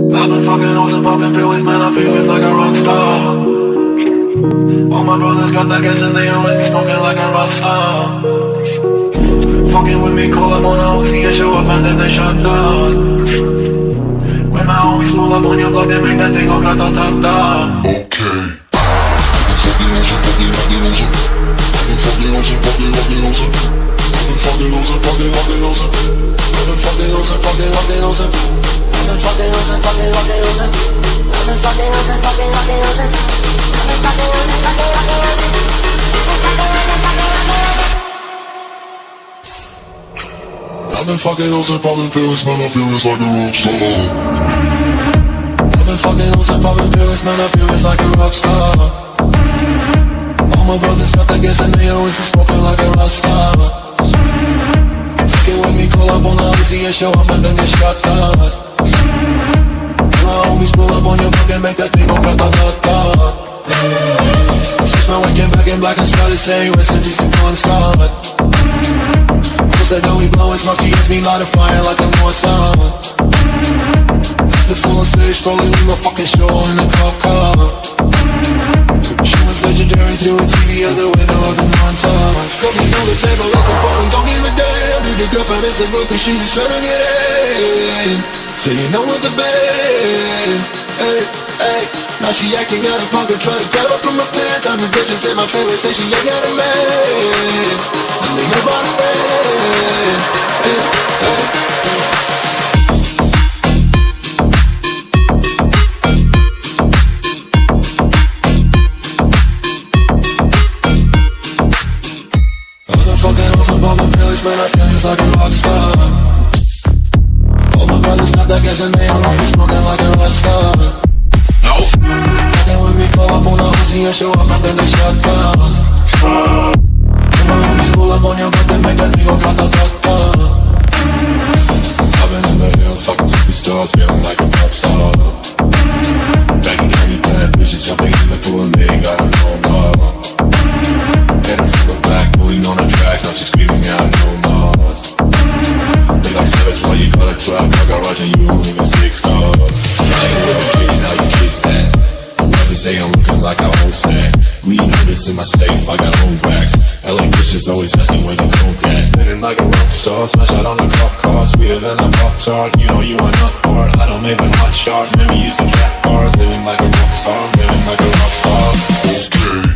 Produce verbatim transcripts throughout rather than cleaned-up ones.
I've been fucking hoes and popping pills, man, I feel it's like a rock star. All my brothers got that gas and they always be smoking like a rock star. Fucking with me, call up on a O C and show up and then they shut down. When my homies pull up on your block, they make that thing go grata-ta-ta. Okay. I've been fucking hoes and popping pills, man, I feel it's like a rock star. I've been fucking hoes and popping pills, man, I feel it's like a rock star. All my brothers got that gas and they always be smoking like a rock star. Fucking with me, call up on the O C and show up and then get shot down. My homies pull up on your block and make that thing go grata-ta-ta. Switch my weekend back in black and started saying rest in peace to Bon Scott. Said that we blowin' smoke, she gets me light a fire like a North Sun. After full on stage, probably leave my fucking show in a cop car. She was legendary through a T V out the window of the montage. Cookies on the table like a party, don't give a damn. Need a girlfriend in some book and she just tryna get in. So you know with the band, hey, hey. Now she acting out of pocket, try to grab her from my pants. I'm the bitches in my trailer, say she ain't got a man. And they know about a man, hey, hey. I've been fucking on some poppin' pills, man, I feel it's like a rock star. All my brothers got that gas and they always be smoking like a rock star. Fucking with me, call up on the O C and show up and then they shut down. And my homies pull up on your block, they make that thing go grata-ta-ta. I've been in the hills, fucking superstars, feeling like a pop star. Bagging candy bad bitches, jumping in the pool and they ain't got no more. Head full of black, bullying on the tracks, now she's screaming out no more. They like savage, why you got a twelve, I got Roger, you only got six cars. I ain't with the kid, now you kiss that. Whoever say I'm looking like a whole snack. Green hundreds in my safe, I got old racks. L A bitches always asking where the coke at. Living like a rock star, smash out on a cop car. Sweeter than a pop tart, you know you are not hard. I don't make a hot shot, never use a trap bar. Living like a rock star, living like a rock star. Okay.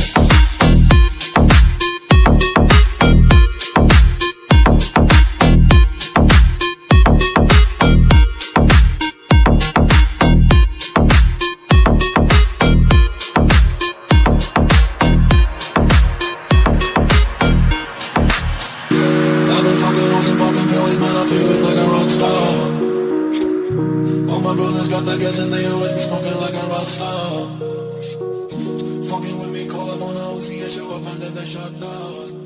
My brothers got that gas and they always be smoking like a rock star. Fucking with me, call up on the O C and show up and then they shut down.